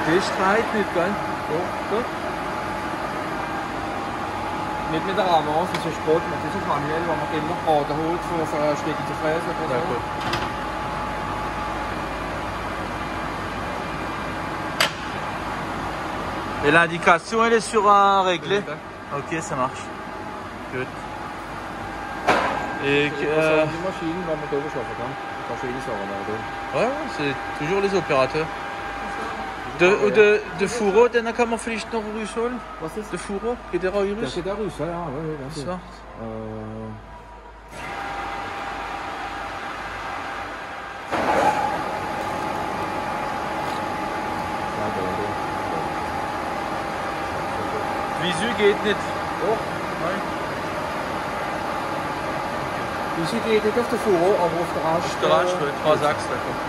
Das schreit nicht, gell? Ja, gut. Nicht mit der Avance, das ist Sport, das ist manuell, wo man immer gerade holt, für ein Stück zu fräsen oder so. D'accord. Et l'indication, elle est sur un réglé? Ok, ça marche. Good. Et Die Maschinen, wenn man drüber schaffen kann. Die Maschine sagen wir ouais, c'est toujours les opérateurs. De fourreau, den kan man vielleicht noch rüsseln. Was ist? De fourreau, geht der raus? Das geht da raus, ja, ja. Smart. Visu geht nicht. Oh, Nein. Visu geht nicht auf der Furo, aber auf der Rast. Der Rast, 3 Achsen, d'accord.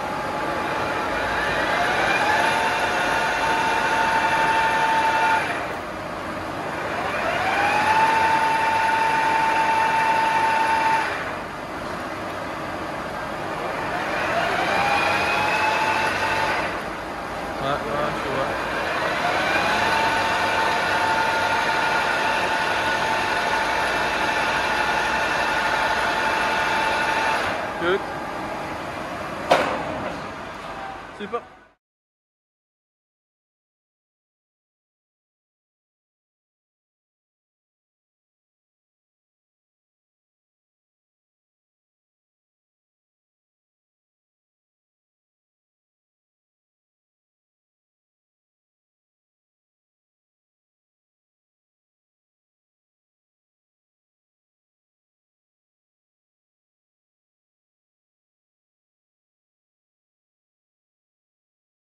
Ouais, je vois. Good. Super.